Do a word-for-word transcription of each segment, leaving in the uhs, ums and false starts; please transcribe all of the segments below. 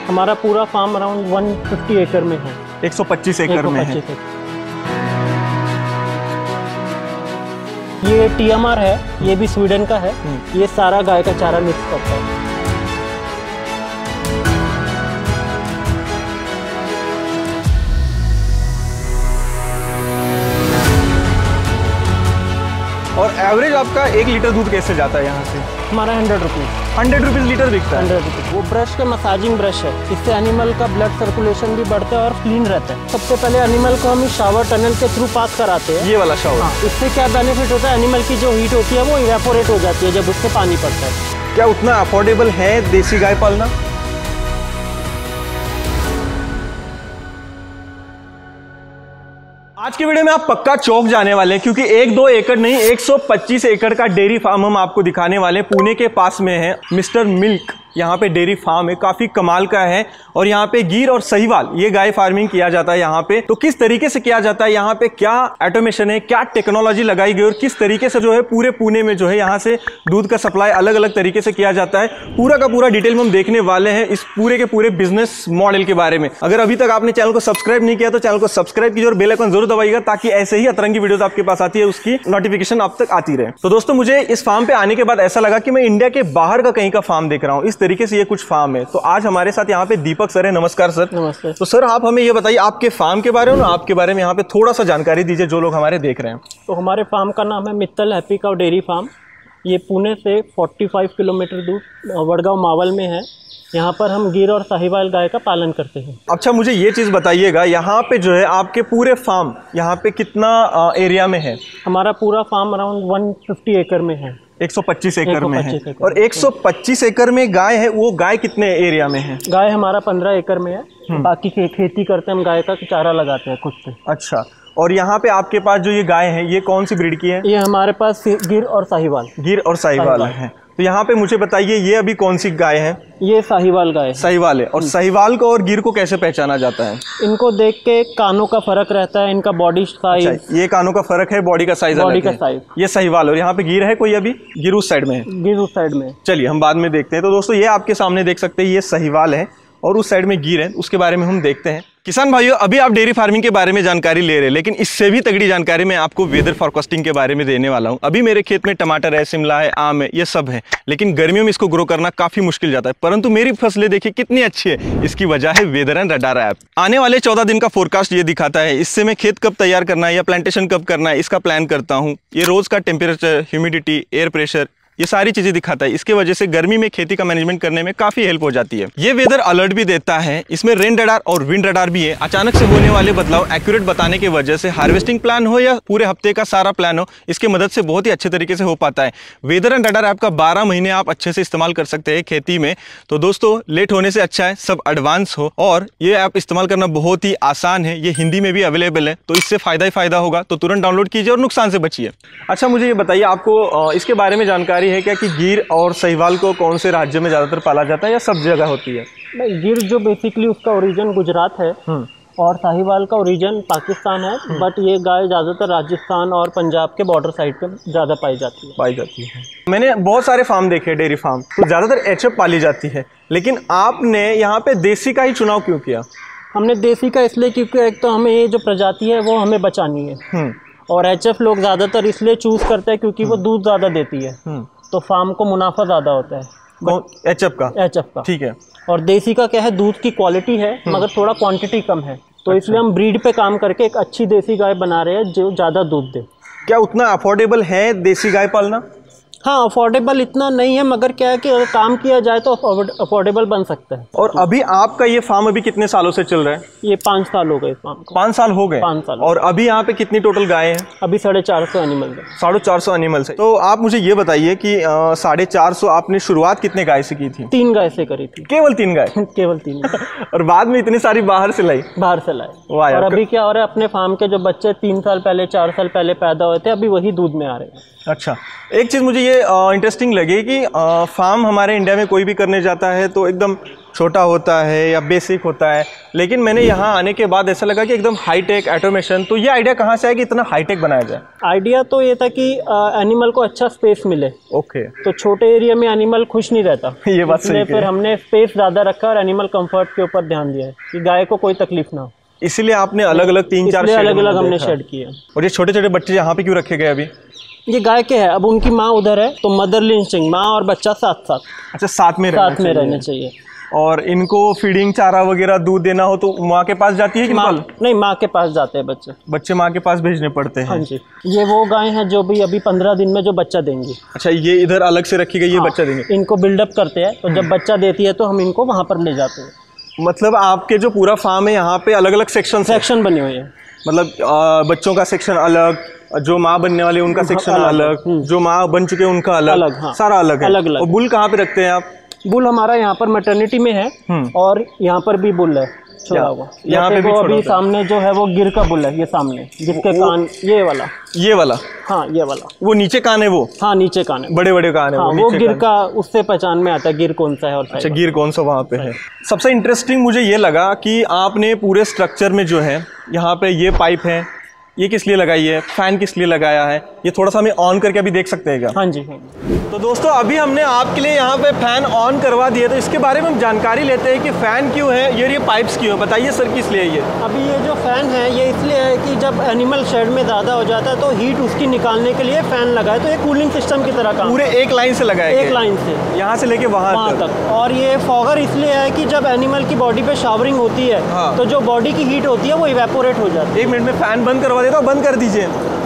हमारा पूरा farm around एक सौ पचास एकड़ में है। एक सौ पच्चीस एकड़ में है। ये टी एम आर है, ये भी स्वीडन का है। ये सारा गाय का चारा मिक्स करता है। और एवरेज आपका एक लीटर दूध कैसे जाता है यहाँ से? हमारा hundred rupees hundred rupees litre बिकता है। Hundred rupees. वो ब्रश का मसाजिंग ब्रश है, इससे एनिमल का ब्लड सर्कुलेशन भी बढ़ता है और क्लीन रहता है। सबसे पहले एनिमल को हम शावर टनल के थ्रू पास कराते हैं। ये वाला शावर? हाँ, इससे क्या बेनिफिट होता है, एनिमल की जो हीट होती है वो इवेपोरेट हो जाती है जब उससे पानी पड़ता है। क्या उतना अफोर्डेबल है देसी गाय पालना? आज की वीडियो में आप पक्का चौंक जाने वाले हैं, क्योंकि एक दो एकड़ नहीं एक सौ पच्चीस एकड़ का डेयरी फार्म हम आपको दिखाने वाले हैं। पुणे के पास में है मिस्टर मिल्क, यहाँ पे डेयरी फार्म है, काफी कमाल का है। और यहाँ पे गिर और साहिवाल ये गाय फार्मिंग किया जाता है यहाँ पे। तो किस तरीके से किया जाता है यहाँ पे, क्या ऑटोमेशन है, क्या टेक्नोलॉजी लगाई गई और किस तरीके से जो है पूरे पुणे में जो है यहाँ से दूध का सप्लाई अलग अलग तरीके से किया जाता है, पूरा का पूरा डिटेल में हम देखने वाले हैं इस पूरे के पूरे बिजनेस मॉडल के बारे में। अगर अभी तक आपने चैनल को सब्सक्राइब नहीं किया तो चैनल को सब्सक्राइब कीजिए और बेल आइकन जरूर दबाइएगा, ताकि ऐसे ही अतरंगी वीडियोस आपके पास आती है उसकी नोटिफिकेशन आप तक आती रहे। तो दोस्तों, मुझे इस फार्म पे आने के बाद ऐसा लगा कि मैं इंडिया के बाहर का कहीं का फार्म देख रहा हूँ। इस तरीके से ये कुछ फार्म है। तो आज हमारे साथ यहाँ पे दीपक सर है। नमस्कार सर। नमस्ते। तो सर, आप हमें ये बताइए आपके फार्म के बारे में, आपके बारे में यहाँ पे थोड़ा सा जानकारी दीजिए जो लोग हमारे देख रहे हैं। तो हमारे फार्म का नाम है Mittal happy cow dairy farm. ये पुणे से पैंतालीस किलोमीटर दूर वडगांव मावल में है। यहाँ पर हम गिर और साहिवाल गाय का पालन करते हैं। अच्छा, मुझे ये चीज़ बताइएगा, यहाँ पे जो है आपके पूरे फार्म यहाँ पे कितना एरिया में है? हमारा पूरा फार्म अराउंड एक सौ पचास एकड़ में है। एक सौ पच्चीस एकड़ में है। एकड़। और एक सौ पच्चीस एकड़ में गाय है, वो गाय कितने एरिया में है? गाय हमारा पंद्रह एकड़ में है। बाकी खे, खेती करते हैं हम, गाय का चारा लगाते हैं खुद से। अच्छा, और यहाँ पे आपके पास जो ये गाय है ये कौन सी ब्रीड की है? ये हमारे पास गिर और साहिवाल। गिर और साहिवाल है। तो यहाँ पे मुझे बताइए, ये अभी कौन सी गाय है? ये साहिवाल गाय है। साहिवाल है। और साहिवाल को और गिर को कैसे पहचाना जाता है? इनको देख के कानों का फर्क रहता है, इनका बॉडी साइज। अच्छा, ये कानों का फर्क है, बॉडी का साइज बॉडी का साइज। ये साहिवाल। और यहाँ पे गिर है कोई? अभी गिर उस साइड में है। गिर उस साइड में। चलिए हम बाद में देखते हैं। तो दोस्तों, ये आपके सामने देख सकते हैं, ये साहिवाल है और उस साइड में गिर है, उसके बारे में हम देखते हैं। किसान भाइयों, अभी आप डेयरी फार्मिंग के बारे में जानकारी ले रहे हैं, लेकिन इससे भी तगड़ी जानकारी मैं आपको वेदर फोरकास्टिंग के बारे में देने वाला हूं। अभी मेरे खेत में टमाटर है, शिमला है, आम है, ये सब है, लेकिन गर्मियों में इसको ग्रो करना काफी मुश्किल जाता है। परंतु मेरी फसलें देखिए कितनी अच्छी है। इसकी वजह है वेदर एंड रडार ऐप। आने वाले चौदह दिन का फोरकास्ट ये दिखाता है। इससे मैं खेत कब तैयार करना है या प्लांटेशन कब करना है इसका प्लान करता हूँ। ये रोज का टेम्परेचर, ह्यूमिडिटी, एयर प्रेशर, ये सारी चीजें दिखाता है। इसके वजह से गर्मी में खेती का मैनेजमेंट करने में काफी हेल्प हो जाती है। ये वेदर अलर्ट भी देता है। इसमें रेन रडार और विंड रडार भी है। अचानक से होने वाले बदलाव एक्यूरेट बताने की वजह से हार्वेस्टिंग प्लान हो या पूरे हफ्ते का सारा प्लान हो, इसके मदद से बहुत ही अच्छे तरीके से हो पाता है। वेदर एंड रडार ऐप का बारह महीने आप अच्छे से इस्तेमाल कर सकते हैं खेती में। तो दोस्तों, लेट होने से अच्छा है सब एडवांस हो, और ये ऐप इस्तेमाल करना बहुत ही आसान है। ये हिंदी में भी अवेलेबल है, तो इससे फायदा ही फायदा होगा। तो तुरंत डाउनलोड कीजिए और नुकसान से बचिए। अच्छा, मुझे ये बताइए, आपको इसके बारे में जानकारी है क्या कि गिर और साहिवाल को कौन से राज्य में ज्यादातर पाला जाता है या सब जगह होती है? गिर जो बेसिकली उसका ओरिजिन गुजरात है और साहिवाल का ओरिजिन पाकिस्तान है, बट ये गाय ज्यादातर राजस्थान और पंजाब के बॉर्डर साइड पे ज्यादा पाई जाती है पाई जाती है मैंने बहुत सारे फार्म देखे, डेयरी फार्म, तो ज्यादातर एचएफ पाली जाती है, लेकिन आपने यहाँ पे देसी का ही चुनाव क्यों किया? हमने देसी का इसलिए क्योंकि एक तो हमें ये जो प्रजाति है वो हमें बचानी है, और एचएफ लोग ज्यादातर इसलिए चूज करते हैं क्योंकि वो दूध ज्यादा देती है, तो फार्म को मुनाफा ज्यादा होता है। एचएफ का? एचएफ का, ठीक है। और देसी का क्या है, दूध की क्वालिटी है मगर थोड़ा क्वांटिटी कम है, तो इसलिए हम ब्रीड पे काम करके एक अच्छी देसी गाय बना रहे हैं जो ज्यादा दूध दे। क्या उतना अफोर्डेबल है देसी गाय पालना? हाँ, अफोर्डेबल इतना नहीं है, मगर क्या है कि अगर काम किया जाए तो अफोर्डेबल बन सकता है। और अभी आपका ये फार्म अभी कितने सालों से चल रहा है? ये पाँच साल हो गए इस फार्म को। पाँच साल हो गए? पाँच साल। और अभी यहाँ पे कितनी टोटल गाय हैं? अभी साढ़े चार सौ एनिमल है। साढ़े चार सौ एनिमल्स है। तो आप मुझे ये बताइए कि साढ़े चार सौ आपने शुरुआत कितने गाय से की थी? तीन गाय से करी थी। केवल तीन गाय? केवल तीन। और बाद में इतनी सारी बाहर से लाई? बाहर से लाए। और अभी क्या हो रहा है, अपने फार्म के जो बच्चे तीन साल पहले, चार साल पहले पैदा हुए थे, अभी वही दूध में आ रहे हैं। अच्छा, एक चीज़ मुझे ये इंटरेस्टिंग लगी कि आ, फार्म हमारे इंडिया में कोई भी करने जाता है तो एकदम छोटा होता है या बेसिक होता है, लेकिन मैंने यहाँ आने के बाद ऐसा लगा कि एकदम हाईटेक ऑटोमेशन, तो ये आइडिया कहाँ से आया कि इतना हाईटेक बनाया जाए? आइडिया तो ये था कि एनिमल को अच्छा स्पेस मिले। ओके। तो छोटे एरिया में एनिमल खुश नहीं रहता। ये बात सही है। फिर हमने स्पेस ज़्यादा रखा और एनिमल कंफर्ट के ऊपर ध्यान दिया है कि गाय को कोई तकलीफ ना हो। इसीलिए आपने अलग अलग तीन चार अलग अलग हमने शेड किए। और ये छोटे छोटे बच्चे यहाँ पे क्यों रखे गए अभी? ये गाय के है, अब उनकी माँ उधर है तो मदरली इंस्टिंक्ट, माँ और बच्चा साथ साथ। अच्छा, साथ में साथ में रहने चाहिए। और इनको फीडिंग, चारा वगैरह, दूध देना हो तो माँ के पास जाती है कि माँ? नहीं, माँ के पास जाते हैं बच्चे। बच्चे माँ के पास भेजने पड़ते हैं। हाँ जी। ये वो गाय हैं जो भी अभी पंद्रह दिन में जो बच्चा देंगी। अच्छा, ये इधर अलग से रखी गई, ये बच्चा देंगे। इनको बिल्डअप करते हैं, तो जब बच्चा देती है तो हम इनको वहाँ पर ले जाते हैं। मतलब आपके जो पूरा फार्म है यहाँ पे अलग अलग सेक्शन सेक्शन बने हुए हैं। मतलब आ, बच्चों का सेक्शन अलग, जो माँ बनने वाले उनका सेक्शन अलग, जो माँ बन चुके हैं उनका अलग, अलग हाँ। सारा अलग है। अलग अलग। और बुल कहाँ पे रखते हैं आप? बुल हमारा यहाँ पर मैटरनिटी में है और यहाँ पर भी बुल है छोड़ा हुआ। यहाँ पे भी अभी सामने जो है वो गिर का बुल है, ये सामने जिसके कान, ये वाला ये वाला हाँ ये वाला वो नीचे कान है वो? हाँ नीचे कान है, बड़े बड़े कान है। हाँ, वो, वो गिर का, उससे पहचान में आता है गिर कौन सा है। और अच्छा, गिर कौन सा वहाँ पे है। सबसे इंटरेस्टिंग मुझे ये लगा कि आपने पूरे स्ट्रक्चर में जो है यहाँ पे ये पाइप है, ये किस लिए लगाई है, फैन किस लिए लगाया है, ये थोड़ा सा हमें ऑन करके अभी देख सकते हैं क्या? हाँ जी। तो दोस्तों अभी हमने आपके लिए यहाँ पे फैन ऑन करवा दिए, तो इसके बारे में हम जानकारी लेते हैं कि फैन क्यों है, ये ये पाइप्स क्यों है, बताइए सर किस लिए ये? अभी ये जो फैन है ये इसलिए है कि जब एनिमल शेड में ज़्यादा हो जाता है तो हीट उसकी निकालने के लिए फैन लगाए, तो ये कूलिंग सिस्टम की तरह काम। पूरे एक लाइन से लगाए? एक लाइन से, यहाँ से लेके वहाँ तक। और ये फॉगर इसलिए है कि जब एनिमल की बॉडी पे शावरिंग होती है हाँ। तो जो बॉडी की हीट होती है वो इवेपोरेट हो जाती है। एक मिनट में फैन बंद करवा देता हूँ, बंद कर दीजिए।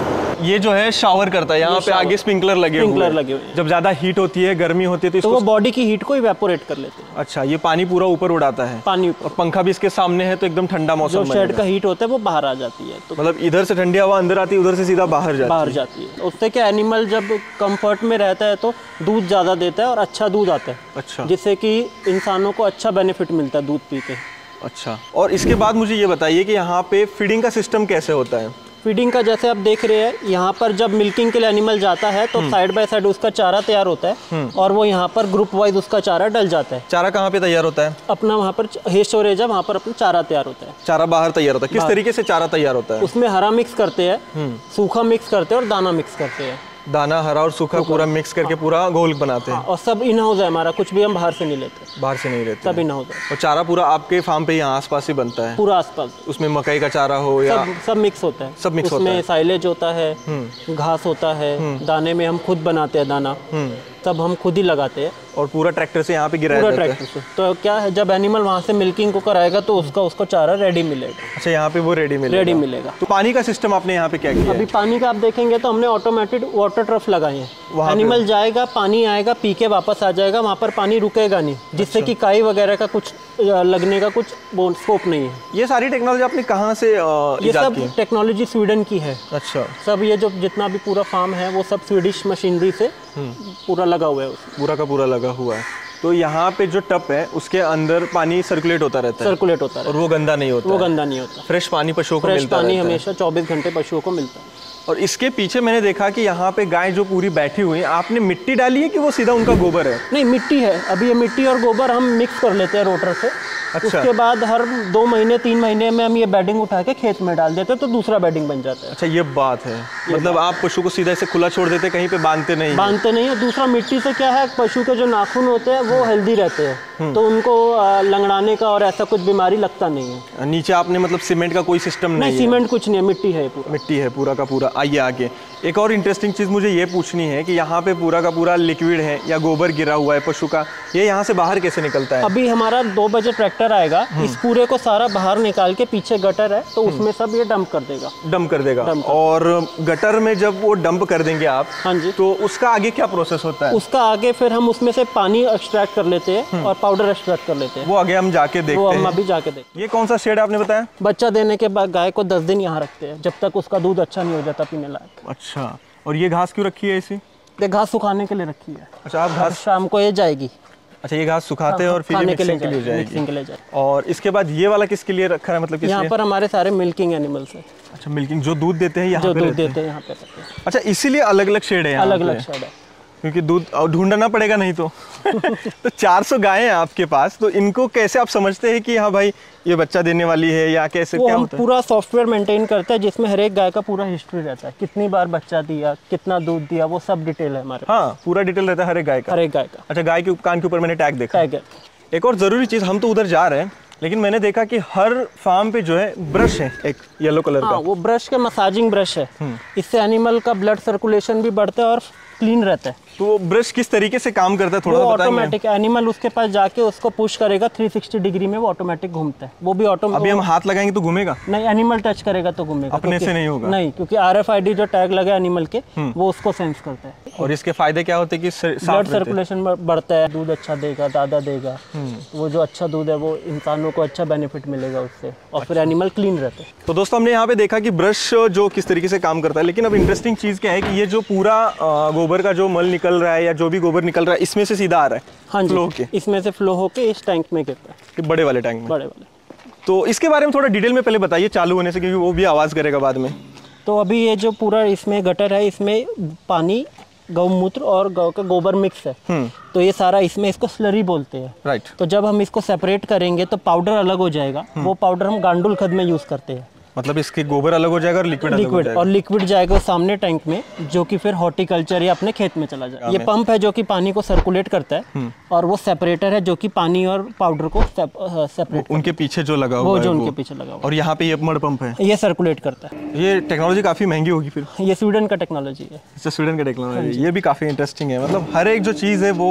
ये जो है शावर करता है, यहाँ पे आगे स्प्रिंकलर लगे स्प्रिंकलर लगे हुए। जब ज्यादा हीट होती है, गर्मी होती है तो, तो वो बॉडी की हीट को इवेपोरेट कर लेते हैं। अच्छा, ये पानी पूरा ऊपर उड़ाता है पानी, और पंखा भी इसके सामने है तो एकदम ठंडा मौसम। जो शेड का हीट होता है वो बाहर आ जाती है, तो मतलब इधर से ठंडी हवा अंदर आती है, उधर से सीधा बाहर जाती बाहर जाती है। उससे क्या एनिमल जब कंफर्ट में रहता है तो दूध ज्यादा देता है और अच्छा दूध आता है। अच्छा, जिससे कि इंसानों को अच्छा बेनिफिट मिलता है दूध पी के। अच्छा, और इसके बाद मुझे ये बताइए कि यहाँ पे फीडिंग का सिस्टम कैसे होता है? फीडिंग का जैसे आप देख रहे हैं, यहाँ पर जब मिल्किंग के लिए एनिमल जाता है तो साइड बाय साइड उसका चारा तैयार होता है और वो यहाँ पर ग्रुप वाइज उसका चारा डल जाता है। चारा कहाँ पे तैयार होता है? अपना वहाँ पर हे स्टोरेज है, वहाँ पर अपना चारा तैयार होता है। चारा बाहर तैयार होता है? किस तरीके से चारा तैयार होता है? उसमें हरा मिक्स करते हैं, सूखा मिक्स करते हैं और दाना मिक्स करते हैं। दाना, हरा और सूखा पूरा मिक्स करके पूरा घोल बनाते हैं। और सब इन हाउस है हमारा, कुछ भी हम बाहर से नहीं लेते। बाहर से नहीं लेते, सब इन हाउस है। और चारा पूरा आपके फार्म पे यहाँ आसपास ही बनता है? पूरा आसपास। उसमें मकई का चारा हो या सब, सब मिक्स होता है। सब मिक्स होता है। उसमें साइलेज होता है, घास होता है, दाने में हम खुद बनाते हैं दाना, तब हम खुद ही लगाते हैं। और पूरा ट्रैक्टर से यहाँ पे गिराया जाता है? ट्रैक्टर से। तो क्या है, जब एनिमल वहाँ से मिल्किंग को कराएगा तो उसका उसको चारा रेडी मिलेगा। अच्छा, यहाँ पे वो रेडी मिलेगा? रेडी मिलेगा। तो पानी का सिस्टम आपने यहाँ पे क्या किया? अभी पानी का आप देखेंगे तो हमने ऑटोमेटेड वाटर ट्रफ लगाए हैं। एनिमल जाएगा, पानी आएगा, पी के वापस आ जाएगा, वहाँ पर पानी रुकेगा नहीं, जिससे कि काई वगैरह का कुछ लगने का कुछ स्कोप नहीं है। ये सारी टेक्नोलॉजी आपने कहाँ से ये सब टेक्नोलॉजी स्वीडन की है। अच्छा, सब ये जो जितना भी पूरा फार्म है वो सब स्वीडिश मशीनरी से पूरा लगा हुआ है, पूरा का पूरा लगा हुआ है। तो यहाँ पे जो टप है उसके अंदर पानी सर्कुलेट होता रहता है? सर्कुलेट होता है, और वो गंदा नहीं होता? वो गंदा नहीं होता। फ्रेश पानी पशुओं को मिलता है? पानी हमेशा चौबीस घंटे पशुओं को मिलता है। और इसके पीछे मैंने देखा कि यहाँ पे गाय जो पूरी बैठी हुई है, आपने मिट्टी डाली है कि वो सीधा उनका गोबर है? नहीं, मिट्टी है। अभी ये मिट्टी और गोबर हम मिक्स कर लेते हैं रोटर से। अच्छा। उसके बाद हर दो महीने तीन महीने में हम ये बेडिंग उठा के खेत में डाल देते हैं तो दूसरा बेडिंग बन जाता है। अच्छा, ये बात है। मतलब आप पशु को सीधा ऐसे खुला छोड़ देते, कहीं पे बांधते नहीं? बांधते नहीं है। दूसरा, मिट्टी से क्या है, पशु के जो नाखून होते हैं वो हेल्दी रहते हैं, तो उनको लंगड़ाने का और ऐसा कुछ बीमारी लगता नहीं है। नीचे आपने मतलब सीमेंट का कोई सिस्टम नहीं? नहीं, सीमेंट कुछ नहीं है, मिट्टी है पूरा। मिट्टी है पूरा का पूरा। आइए आगे, एक और इंटरेस्टिंग चीज़ मुझे ये पूछनी है कि यहाँ पे पूरा का पूरा लिक्विड है या गोबर गिरा हुआ है पशु का, ये यहाँ से बाहर कैसे निकलता है? अभी हमारा दो बजे ट्रैक्टर आएगा, इस पूरे को सारा बाहर निकाल के, पीछे गटर है तो उसमें सब ये डंप कर देगा। डंप कर देगा? डंप कर। और गटर में जब वो डंप कर देंगे आप, हाँ जी, तो उसका आगे क्या प्रोसेस होता है? उसका आगे फिर हम उसमें से पानी एक्सट्रैक्ट कर लेते हैं और पाउडर एक्सट्रैक्ट कर लेते हैं। वो आगे हम जाके देखते हैं। वो हम अभी जाके देखते हैं। ये कौन सा शेड आपने बताया? बच्चा देने के बाद गाय को दस दिन यहाँ रखते हैं, जब तक उसका दूध अच्छा नहीं हो जाता पीने लायक। अच्छा, और ये घास क्यों रखी है ऐसी? ये घास सुखाने के लिए रखी है। अच्छा, आप घास शाम को ये जाएगी। अच्छा, ये घास सुखाते हैं और फिर खाने के लिए मिक्सिंग के लिए जाएगी। मिक्सिंग के लिए जाएगी। और इसके बाद ये वाला किसके लिए रखा है, मतलब किस यहाँ पर हमारे सारे मिल्किंग एनिमल्स हैं। अच्छा, मिल्किंग जो दूध देते हैं यहाँ जो पे दूध देते हैं यहाँ पे रहते हैं। अच्छा, इसीलिए अलग अलग शेड है? अलग अलग शेड है। क्योंकि दूध ढूंढना पड़ेगा नहीं तो। तो चार सौ गायें हैं आपके पास, तो इनको कैसे आप समझते हैं कि हाँ भाई ये बच्चा देने वाली है या कैसे वो क्या हम होता है? पूरा सॉफ्टवेयर मेंटेन करते हैं जिसमें हर एक गाय का पूरा हिस्ट्री रहता है, कितनी बार बच्चा दिया, कितना दूध दिया, वो सब डिटेल है हमारे। हाँ, पूरा डिटेल रहता है हर एक गाय का। हर एक गाय का। अच्छा, गाय के कान के ऊपर मैंने टैग देखा। टैग है। एक और ज़रूरी चीज़, हम तो उधर जा रहे हैं लेकिन मैंने देखा कि हर फार्म पे जो है ब्रश है एक येलो कलर हाँ, का। वो ब्रश का मसाजिंग ब्रश है, इससे एनिमल का ब्लड सर्कुलेशन भी बढ़ता है और क्लीन रहता है। तो वो ब्रश किस तरीके से काम करता है थोड़ा वो बताएंगे? ऑटोमेटिक एनिमल उसके पास जाके उसको पुश करेगा, थ्री सिक्सटी डिग्री में वो ऑटोमेटिक घूमता है। वो भी ऑटोमेटिक। अभी हम हाथ लगाएंगे तो घूमेगा? नहीं, एनिमल टच करेगा तो घूमेगा। अपने से नहीं होगा? नहीं, क्योंकि आर एफ आई डी जो टैग लगा एनिमल के वो उसको सेंस करता है। और इसके फायदे क्या होते हैं कि ब्लड सर्कुलेशन बढ़ता है, दूध अच्छा देगा, ज़्यादा देगा। वो जो अच्छा दूध है वो इंसानों को अच्छा बेनिफिट मिलेगा उससे, और फिर एनिमल क्लीन रहते हैं। तो दोस्तों हमने यहाँ पे देखा कि ब्रश जो किस तरीके से काम करता है, लेकिन अब इंटरेस्टिंग चीज़ क्या है कि ये जो पूरा गोबर का जो मल निकल रहा है या जो भी गोबर निकल रहा है इसमें से सीधा आ रहा है। हाँ जी, फ्लो के इसमें से फ्लो होके इस टैंक में गिरता है, कि बड़े वाले टैंक में। बड़े वाले। तो इसके बारे में थोड़ा डिटेल में पहले बताइए चालू होने से, क्योंकि वो भी आवाज़ करेगा बाद में। तो अभी ये जो पूरा इसमें गटर है, इसमें पानी, गौमूत्र और गौ का गोबर मिक्स है, तो ये सारा इसमें, इसको स्लरी बोलते हैं। राइट। तो जब हम इसको सेपरेट करेंगे तो पाउडर अलग हो जाएगा। वो पाउडर हम गांडुल खद में यूज़ करते हैं। मतलब इसके गोबर अलग हो जाएगा और लिक्विड अलग हो लिक्विड जाएगा। और लिक्विड जाएगा सामने टैंक में, जो कि फिर हॉर्टिकल्चर या अपने खेत में चला जाएगा। ये पंप है जो कि पानी को सर्कुलेट करता है, और वो सेपरेटर है जो कि पानी और पाउडर को सेपरेट। उनके पीछे जो लगा हुआ वो है जो वो। उनके पीछे लगा हुआ और यहाँ पे ये मड पंप है, है, ये सर्कुलेट करता है। ये टेक्नोलॉजी काफ़ी महंगी होगी फिर? ये स्वीडन का टेक्नोलॉजी है। इससे स्वीडन का टेक्नोलॉजी, ये भी काफ़ी इंटरेस्टिंग है। मतलब हर एक जो चीज़ है वो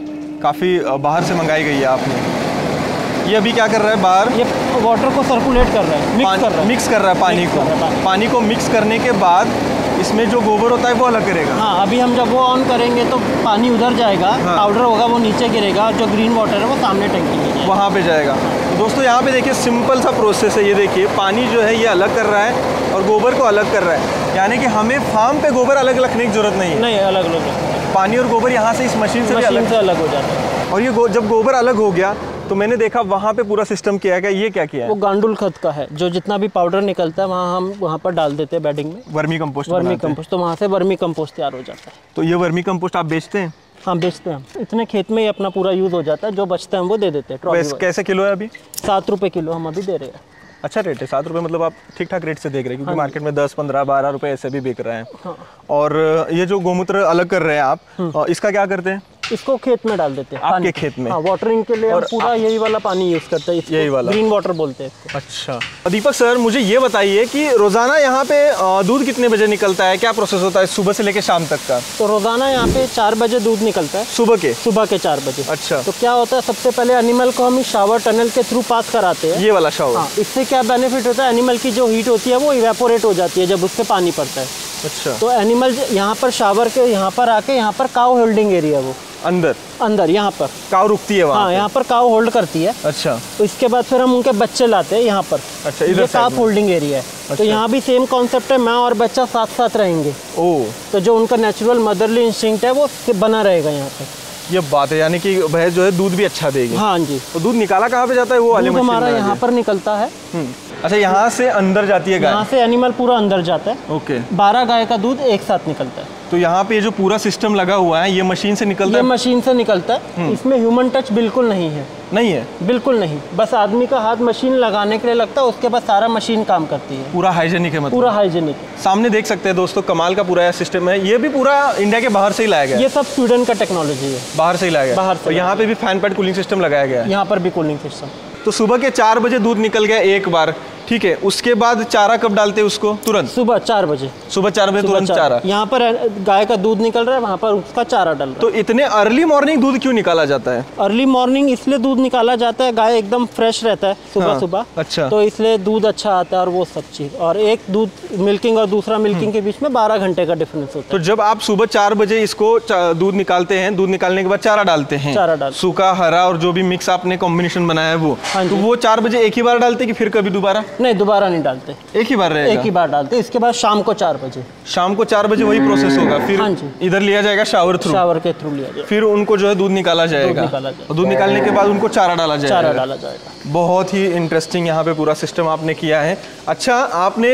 काफ़ी बाहर से मंगाई गई है आपने। ये अभी क्या कर रहा है बाहर? ये वाटर को सर्कुलेट कर रहा है, मिक्स कर रहा है। मिक्स कर रहा है पानी को। पानी को मिक्स करने के बाद इसमें जो गोबर होता है वो अलग करेगा। हाँ, अभी हम जब वो ऑन करेंगे तो पानी उधर जाएगा, हाँ। पाउडर होगा वो नीचे गिरेगा, और जो ग्रीन वाटर है वो सामने टंकी में जाएगा, वहाँ पे जाएगा। तो दोस्तों यहाँ पे देखिए सिंपल सा प्रोसेस है। ये देखिए पानी जो है ये अलग कर रहा है और गोबर को अलग कर रहा है, यानी कि हमें फार्म पे गोबर अलग रखने की जरूरत नहीं है। नहीं, अलग अलग पानी और गोबर यहाँ से इस मशीन से अलग अलग हो जाता है। और ये गो, जब गोबर अलग हो गया तो मैंने देखा वहाँ पे पूरा सिस्टम किया गया। ये क्या किया है? वो गांडुल खत का है, जो जितना भी पाउडर निकलता है वहाँ हम वहाँ पर डाल देते हैं बेडिंग में। Vermi compost. वर्मी कंपोस्ट, तो वहाँ से वर्मी कंपोस्ट तैयार हो जाता है। तो ये वर्मी कंपोस्ट आप बेचते हैं? हाँ, बेचते हैं हम। इतने खेत में ही अपना पूरा यूज़ हो जाता है, जो बचता है हम वो दे देते हैं। वैसे कैसे किलो है अभी? सात रुपये किलो हम अभी दे रहे हैं। अच्छा रेट है, सात रुपये मतलब आप ठीक ठाक रेट से देख रहे हैं, क्योंकि मार्केट में दस पंद्रह बारह रुपए ऐसे भी बिक रहे हैं। हाँ। और ये जो गोमूत्र अलग कर रहे हैं आप, इसका क्या करते हैं? इसको खेत में डाल देते हैं, आपके खेत में? हाँ, वाटरिंग के लिए। और पूरा यही वाला पानी यूज करते हैं, यही वाला ग्रीन वाटर बोलते हैं इसको। अच्छा दीपक सर, मुझे ये बताइए कि रोजाना यहाँ पे दूध कितने बजे निकलता है, क्या प्रोसेस होता है सुबह से लेकर शाम तक का? तो रोजाना यहाँ पे चार बजे दूध निकलता है। सुबह के? सुबह के चार बजे। अच्छा। तो क्या होता है, सबसे पहले एनिमल को हम शावर टनल के थ्रू पास कराते हैं। ये वाला शावर? हाँ, इससे क्या बेनिफिट होता है, एनिमल की जो हीट होती है वो इवेपोरेट हो जाती है जब उससे पानी पड़ता है। अच्छा। तो एनिमल यहाँ पर शावर के यहाँ पर आके, यहाँ पर काउ होल्डिंग एरिया, वो अंदर अंदर यहाँ पर काउ रुकती है वहाँ? हाँ, यहाँ पर काउ होल्ड करती है। अच्छा। तो इसके बाद फिर हम उनके बच्चे लाते हैं यहाँ पर। अच्छा, इधर ये काफ होल्डिंग एरिया है। अच्छा। तो यहाँ भी सेम कॉन्सेप्ट है, माँ और बच्चा साथ साथ रहेंगे। ओह। तो जो उनका नेचुरल मदरली इंस्टिंक्ट है वो बना रहेगा यहाँ पर। ये बात है, यानी कि भैंस जो है दूध भी अच्छा देगी। हाँ जी। तो दूध निकाला कहाँ पे जाता है? वो वाले दूध हमारा यहाँ पर निकलता है। अच्छा, यहाँ से अंदर जाती है गाय? यहाँ से एनिमल पूरा अंदर जाता है। ओके। बारह गाय का दूध एक साथ निकलता है। तो यहाँ पे जो पूरा सिस्टम लगा हुआ है ये मशीन से निकलता ये है? मशीन से निकलता है। इसमें ह्यूमन टच बिल्कुल नहीं है। नहीं है? बिल्कुल नहीं, बस आदमी का हाथ मशीन लगाने के लिए लगता है, उसके बाद सारा मशीन काम करती है। पूरा हाइजेनिक है? मतलब पूरा हाइजेनिक। सामने देख सकते हैं दोस्तों, कमाल का पूरा सिस्टम है। ये भी पूरा इंडिया के बाहर से ही लाया गया? ये सब स्वीडन का टेक्नोलॉजी है, बाहर से ही लाया गया। बाहर से। और यहाँ पे भी फैन पैड कूलिंग सिस्टम लगाया गया है? यहाँ पर भी कूलिंग सिस्टम। तो सुबह के चार बजे दूध निकल गया एक बार, ठीक है, उसके बाद चारा कब डालते हैं उसको? तुरंत सुबह चार बजे। सुबह चार बजे तुरंत चारा? यहाँ पर गाय का दूध निकल रहा है, वहाँ पर उसका चारा डल रहा है। तो इतने अर्ली मॉर्निंग दूध क्यों निकाला जाता है? अर्ली मॉर्निंग इसलिए दूध निकाला जाता है, गाय एकदम फ्रेश रहता है सुबह हाँ, सुबह। अच्छा। तो इसलिए दूध अच्छा आता है, और वो सब चीज़। और एक दूध मिल्किंग और दूसरा मिल्किंग के बीच में बारह घंटे का डिफरेंस होता है। तो जब आप सुबह चार बजे इसको दूध निकालते हैं, दूध निकालने के बाद चारा डालते हैं? चारा डाल, सूखा हरा और जो भी मिक्स आपने कॉम्बिनेशन बनाया है वो, तो वो चार बजे एक ही बार डालते कि फिर कभी दोबारा? नहीं, दोबारा नहीं डालते, एक ही बार रहेगा? एक ही बार डालते। इसके बाद शाम को चार बजे शाम को चार बजे वही प्रोसेस होगा? फिर हाँ जी, इधर लिया जाएगा शावर थ्रू? शावर के थ्रू लिया जाएगा। फिर उनको जो है दूध निकाला जाएगा? दूध निकाला जाएगा। और दूध निकालने के बाद उनको चारा डाला जाएगा? चारा डाला जाएगा। बहुत ही इंटरेस्टिंग यहाँ पे पूरा सिस्टम आपने किया है। अच्छा, आपने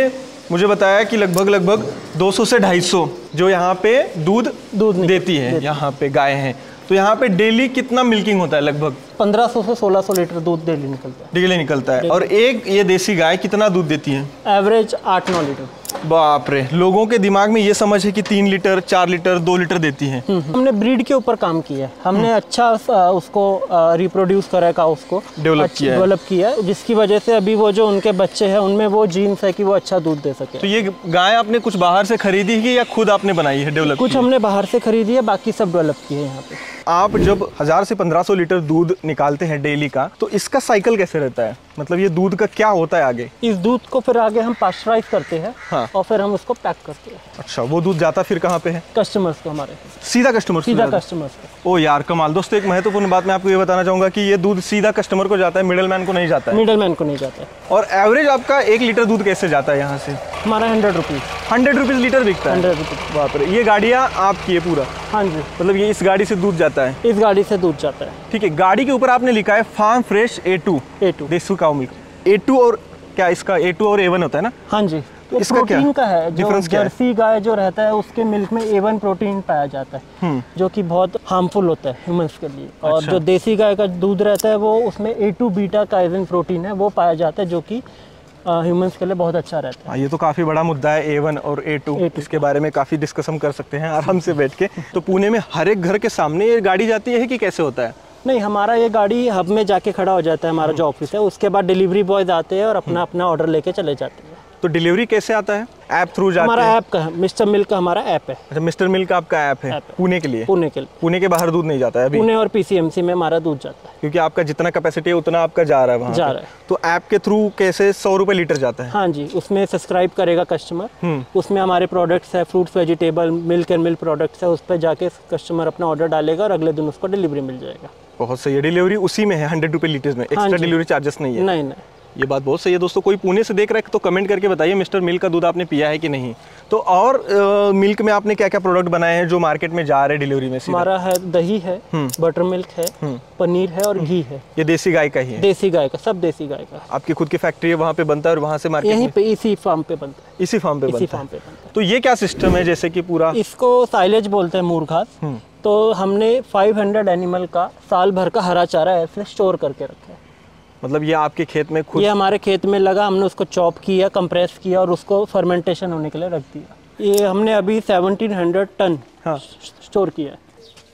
मुझे बताया कि लगभग लगभग दो सौ से ढाई सौ जो यहाँ पे दूध दूध देती है, यहाँ पे गाय हैं। तो यहाँ पे डेली कितना मिल्किंग होता है? लगभग पंद्रह सौ से सोलह सौ लीटर दूध डेली निकलता है। डेली निकलता है। और एक ये देसी गाय कितना दूध देती है? एवरेज आठ नौ लीटर। बाप रे, लोगों के दिमाग में ये समझ है कि तीन लीटर, चार लीटर, दो लीटर देती है। हमने ब्रीड के ऊपर काम किया है, हमने अच्छा उसको रिप्रोड्यूस करा है, उसको डेवलप किया डेवलप किया है, जिसकी वजह से अभी वो जो उनके बच्चे हैं उनमें वो जीन्स है कि वो अच्छा दूध दे सके। तो ये गाय आपने कुछ बाहर से खरीदी है या खुद आपने बनाई है, डेवलप? कुछ हमने बाहर से खरीदी है, बाकी सब डेवलप किए हैं यहाँ पे। आप जब हजार से पंद्रह सौ लीटर दूध निकालते हैं डेली का, तो इसका साइकिल कैसे रहता है? मतलब ये दूध का क्या होता है आगे? इस दूध को फिर आगे हम पास्चराइज करते हैं। हाँ। और फिर हम उसको पैक करते हैं। अच्छा, वो दूध जाता फिर कहाँ पे है? कस्टमर्स को, हमारे सीधा कस्टमर सीधा कस्टमर्स को। ओ यार कमाल। दोस्तों एक महत्वपूर्ण बात मैं आपको ये बताना चाहूंगा कि ये दूध सीधा कस्टमर को जाता है, मिडिल मैन को नहीं जाता है। मिडिल मैन को नहीं जाता है। और एवरेज आपका एक लीटर दूध कैसे जाता है यहाँ से? हमारा hundred rupees hundred rupees litre बिकता है। Hundred rupees. बाप रे, ये गाड़ियाँ आपकी है पूरा? हाँ जी। मतलब ये इस गाड़ी से दूध जाता है? इस गाड़ी से दूध जाता है। ठीक है। गाड़ी के ऊपर आपने लिखा है farm fresh A two A two desi cow milk. A to और क्या इसका ए टू और ए वन होता है ना? हाँ जी। तो इसका प्रोटीन क्या का है, जो जर्सी गाय जो रहता है उसके मिल्क में ए वन प्रोटीन पाया जाता है, जो कि बहुत हार्मफुल होता है ह्यूमंस के लिए। और अच्छा। जो देसी गाय का दूध रहता है वो उसमें A two beta casein protein है, वो पाया जाता है, जो कि ह्यूमंस के लिए बहुत अच्छा रहता है। ये तो काफ़ी बड़ा मुद्दा है, ए वन और ए टू। इसके बारे में काफ़ी डिस्कस हम कर सकते हैं आराम से बैठ के। तो पुणे में हर एक घर के सामने ये गाड़ी जाती है कि कैसे होता है? नहीं, हमारा ये गाड़ी हब में जाके खड़ा हो जाता है, हमारा जो ऑफिस है, उसके बाद डिलीवरी बॉयज आते हैं और अपना अपना ऑर्डर लेके चले जाते हैं। तो डिलीवरी कैसे आता है? ऐप थ्रू जाते हमारा हैं? ऐप का है, मिस्टर मिल्क का हमारा ऐप है। अच्छा, मिस्टर मिल्क का आपका ऐप है पुणे के लिए? पुणे के लिए। पुणे के बाहर दूध नहीं जाता है अभी? पुणे और पीसीएमसी में हमारा दूध जाता है, क्योंकि आपका जितना कैपेसिटी है उतना आपका जा रहा है वहाँ जा रहा है। तो ऐप के थ्रू कैसे सौ रुपए लीटर जाता है? हाँ जी, उसमें सब्सक्राइब करेगा कस्टमर, उसमें हमारे प्रोडक्ट्स है, fruits, vegetable, milk and milk products है, उस पर जाके कस्टमर अपना ऑर्डर डालेगा और अगले दिन उसको डिलीवरी मिल जाएगा। बहुत सही है। डिलीवरी उसी में है हंड्रेड रुपए लीटर में? एक्स्ट्रा डिलीवरी चार्जेस नहीं है? नहीं नहीं, ये बात बहुत सही है। दोस्तों कोई पुणे से देख रहा है तो कमेंट करके बताइए मिस्टर मिल्क का दूध आपने पिया है कि नहीं। तो और आ, मिल्क में आपने क्या क्या प्रोडक्ट बनाए हैं जो मार्केट में जा रहे हैं डिलीवरी में? हमारा है दही है, बटर मिल्क है, पनीर है और घी है। ये देसी गाय का ही है? देसी गाय का, सब देसी गाय का। आपकी खुद की फैक्ट्री है, वहाँ पे बनता है और वहाँ से मार्केट यहीं पे इसी फार्म पे बनता है? इसी फार्म पे इसी बनता फार्म पे बनता है। तो ये क्या सिस्टम है? जैसे कि पूरा इसको साइलेज बोलते हैं, मूर घास। तो हमने पाँच सौ एनिमल का साल भर का हरा चारा ऐसे स्टोर करके रखा है। मतलब ये आपके खेत में खुद? ये हमारे खेत में लगा, हमने उसको चॉप किया, कंप्रेस किया और उसको फर्मेंटेशन होने के लिए रख दिया। ये हमने अभी सत्रह सौ टन हाँ स्टोर किया है।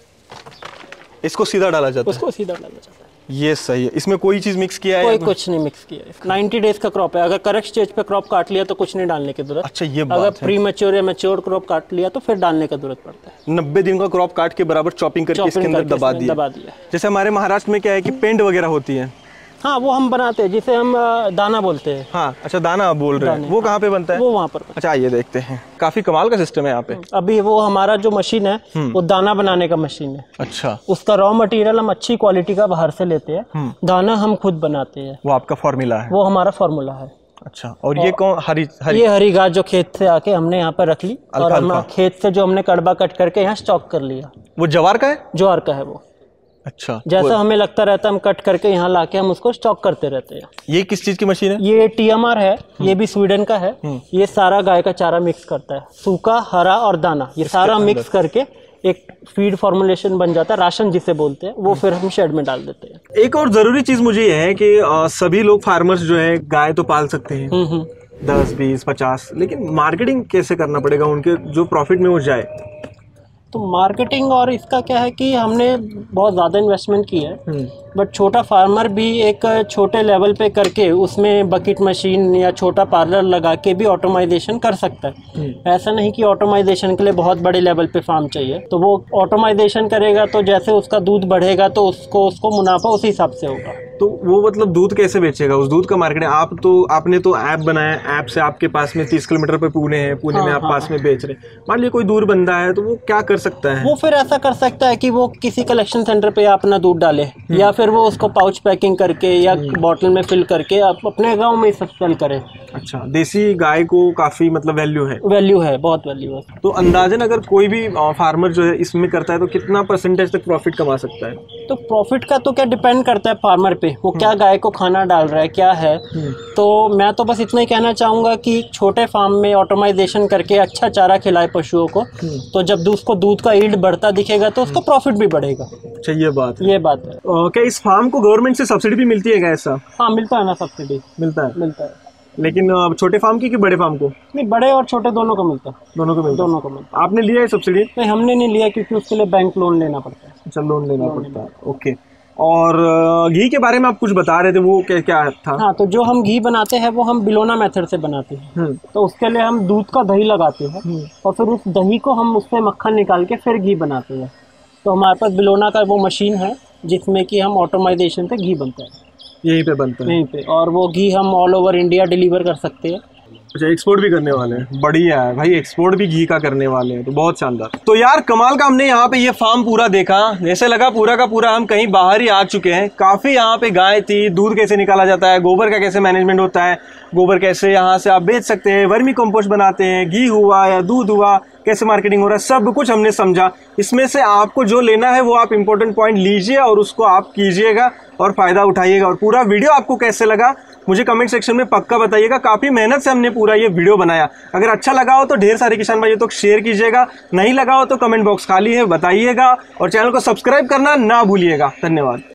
इसको सीधा डाला जाता है? उसको सीधा डाला जाता है। ये सही है। इसमें कोई चीज मिक्स किया है? कोई कुछ नहीं मिक्स किया है। नब्बे डेज का क्रॉप है, अगर करेक्ट स्टेज पे क्रॉप काट लिया तो कुछ नहीं डालने की जरूरत। अच्छा, ये बात अगर है। प्री मैच्योर या मैच्योर क्रॉप काट लिया तो फिर डालने की जरूरत पड़ता है। नब्बे दिन का क्रॉप काट के बराबर चॉपिंग करके इसके अंदर दबा दिया। दबा दिया। जैसे हमारे महाराष्ट्र में क्या है कि पेंट वगैरह होती है? हाँ, वो हम बनाते हैं, जिसे हम दाना बोलते हैं। हाँ, अच्छा, दाना आप बोल रहे हैं। वो कहाँ पे बनता है? वो वहाँ पर। अच्छा, ये देखते हैं, काफी कमाल का सिस्टम है यहाँ पे। अभी वो हमारा जो मशीन है वो दाना बनाने का मशीन है। अच्छा। उसका रॉ मटेरियल हम अच्छी क्वालिटी का बाहर से लेते हैं, दाना हम खुद बनाते हैं। वो आपका फॉर्मूला है? वो हमारा फॉर्मूला है। अच्छा। और ये कौन? हरी हरी ये हरी घास जो खेत से आके हमने यहाँ पर रख ली और हम खेत से जो हमने कड़बा कट करके यहाँ स्टॉक कर लिया। वो ज्वार का है? ज्वार का है वो। अच्छा। जैसा हमें लगता रहता है हम कट करके यहाँ लाके हम उसको स्टॉक करते रहते हैं। ये किस चीज की मशीन है? ये टीएमआर है, ये भी स्वीडन का है। ये सारा गाय का चारा मिक्स करता है, सूखा, हरा और दाना, ये सारा मिक्स करके एक फीड फॉर्मुलेशन बन जाता है, राशन जिसे बोलते हैं। वो फिर हम शेड में डाल देते हैं। एक और जरूरी चीज मुझे ये है कि आ, सभी लोग फार्मर्स जो है गाय तो पाल सकते हैं, दस बीस पचास, लेकिन मार्केटिंग कैसे करना पड़ेगा उनके जो प्रॉफिट में वो जाए? तो मार्केटिंग और इसका क्या है कि हमने बहुत ज़्यादा इन्वेस्टमेंट की है, बट छोटा फार्मर भी एक छोटे लेवल पे करके उसमें बकेट मशीन या छोटा पार्लर लगा के भी ऑटोमाइजेशन कर सकता है। ऐसा नहीं कि ऑटोमाइजेशन के लिए बहुत बड़े लेवल पे फार्म चाहिए। तो वो ऑटोमाइजेशन करेगा तो जैसे उसका दूध बढ़ेगा तो उसको उसको मुनाफा उसी हिसाब से होगा। तो वो मतलब दूध कैसे बेचेगा? उस दूध का मार्केटिंग आप तो आपने तो ऐप बनाया, ऐप से आपके पास में तीस किलोमीटर पे पुणे है, पुणे हाँ, में आप हाँ, पास हाँ. में बेच रहे। मान लीजिए कोई दूर बंदा है तो वो क्या कर सकता है? वो फिर ऐसा कर सकता है कि वो किसी कलेक्शन सेंटर पे अपना दूध डाले, या फिर वो उसको पाउच पैकिंग करके या बॉटल में फिल करके आप अपने गांव में सब सेल करे। अच्छा, देसी गाय को काफी मतलब वैल्यू है? वैल्यू है, बहुत वैल्यू है। तो अंदाजन अगर कोई भी फार्मर जो है इसमें करता है तो कितना परसेंटेज तक प्रॉफिट कमा सकता है? तो प्रॉफिट का तो क्या डिपेंड करता है फार्मर पे, वो क्या गाय को खाना डाल रहा है, क्या है। तो मैं तो बस इतना ही कहना चाहूँगा कि छोटे फार्म में ऑटोमाइजेशन करके अच्छा चारा खिलाए पशुओं को, तो जब उसको दूध का ईल्ड बढ़ता दिखेगा तो उसको प्रॉफिट भी बढ़ेगा। अच्छा, ये बात ये बात है। क्या इस फार्म को गवर्नमेंट से सब्सिडी भी मिलती है क्या ऐसा? हाँ, मिलता है ना, सब्सिडी मिलता है मिलता है। लेकिन छोटे फार्म की कि बड़े फार्म को? नहीं, बड़े और छोटे दोनों को मिलता है। दोनों को मिलता दोनों को मिलता है। आपने लिया है सब्सिडी? नहीं, हमने नहीं लिया क्योंकि उसके लिए बैंक लोन लेना पड़ता है। अच्छा, लोन लेना पड़ता है, ओके। और घी के बारे में आप कुछ बता रहे थे, वो क्या क्या था? हाँ, तो जो हम घी बनाते हैं वो हम बिलोना मेथड से बनाते हैं। तो उसके लिए हम दूध का दही लगाते हैं और फिर उस दही को हम उससे मक्खन निकाल के फिर घी बनाते हैं। तो हमारे पास बिलोना का वो मशीन है जिसमें कि हम ऑटोमाइजेशन से घी बनता है, यहीं पे बनता है? यहीं पे। और वो घी हम ऑल ओवर इंडिया डिलीवर कर सकते हैं। अच्छा, एक्सपोर्ट भी करने वाले हैं? बढ़िया है भाई, एक्सपोर्ट भी घी का करने वाले हैं तो बहुत शानदार। तो यार कमाल का, हमने यहाँ पे ये फार्म पूरा देखा, जैसे लगा पूरा का पूरा हम कहीं बाहर ही आ चुके हैं। काफी यहाँ पे गाय थी, दूध कैसे निकाला जाता है, गोबर का कैसे मैनेजमेंट होता है, गोबर कैसे यहाँ से आप बेच सकते हैं, वर्मी कंपोस्ट बनाते हैं, घी हुआ या दूध हुआ, कैसे मार्केटिंग हो रहा है, सब कुछ हमने समझा। इसमें से आपको जो लेना है वो आप इंपॉर्टेंट पॉइंट लीजिए और उसको आप कीजिएगा और फायदा उठाइएगा। और पूरा वीडियो आपको कैसे लगा मुझे कमेंट सेक्शन में पक्का बताइएगा। काफी मेहनत से हमने पूरा ये वीडियो बनाया। अगर अच्छा लगा हो तो ढेर सारे किसान भाइयों तक शेयर कीजिएगा, नहीं लगा हो तो कमेंट बॉक्स खाली है, बताइएगा। और चैनल को सब्सक्राइब करना ना भूलिएगा। धन्यवाद।